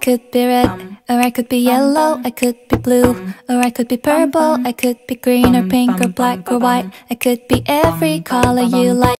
could be red, or I could be yellow, I could be blue, or I could be purple, I could be green or pink or black or white. I could be every color you like.